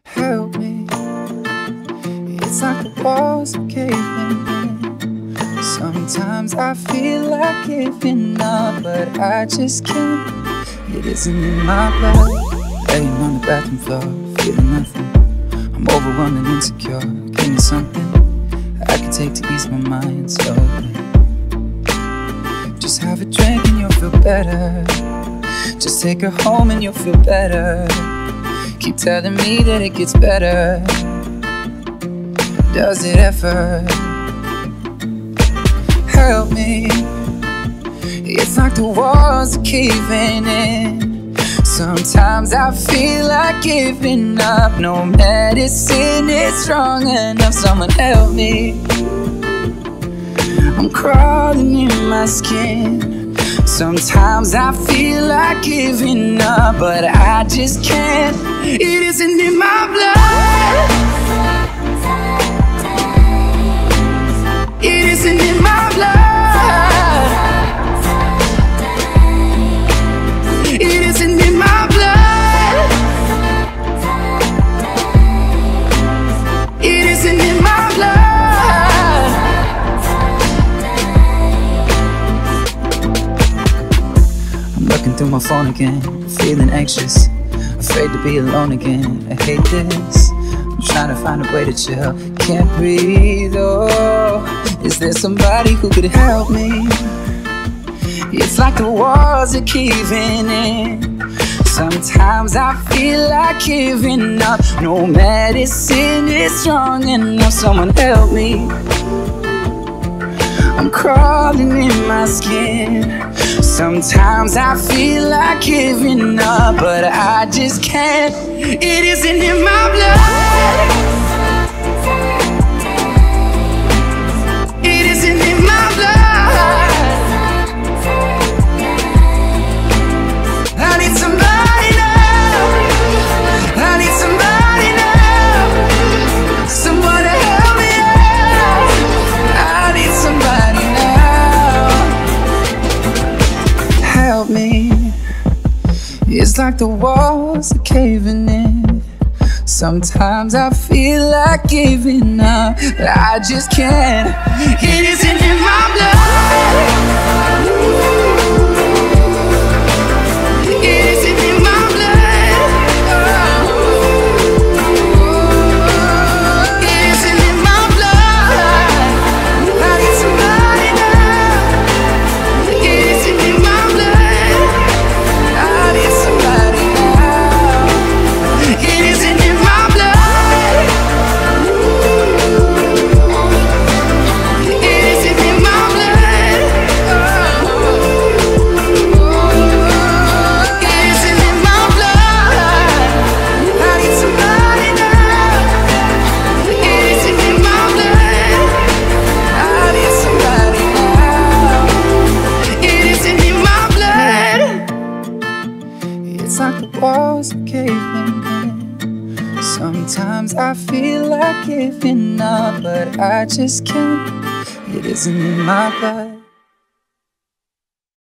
Help me. It's like the walls are caving in. Sometimes I feel like giving up, but I just can't. It isn't in my blood. Laying on the bathroom floor, feeling nothing. I'm overwhelmed and insecure. Give me something I can take to ease my mind slowly. Just have a drink and you'll feel better. Just take her home and you'll feel better. Keep telling me that it gets better. Does it ever? Help me. It's like the walls are caving in. Sometimes I feel like giving up. No medicine is strong enough. Someone help me. I'm crawling in my skin. Sometimes I feel like giving up, but I just can't. It isn't in my blood. It isn't in my blood. It isn't in my blood. It isn't in my blood. Looking through my phone again, feeling anxious, afraid to be alone again. I hate this. I'm trying to find a way to chill. Can't breathe, oh. Is there somebody who could help me? It's like the walls are caving in. Sometimes I feel like giving up. No medicine is strong enough. Someone help me. I'm crawling in my skin. Sometimes I feel like giving up, but I just can't. It isn't in my blood. It isn't in my blood. I need somebody now. I need somebody now. Someone to help me out. I need somebody now. Help me. It's like the walls are caving in. Sometimes I feel like giving up, but I just can't. It isn't in my blood. It isn't in my blood. It isn't in my blood. I need somebody now. It isn't in my blood. I need somebody now. It isn't in my blood. It isn't in my blood. It isn't in my blood. I need somebody now. It isn't in my blood. I need somebody now. It isn't in my blood. It's like the walls are caving in. Sometimes I feel like giving up, but I just can't. It isn't in my blood.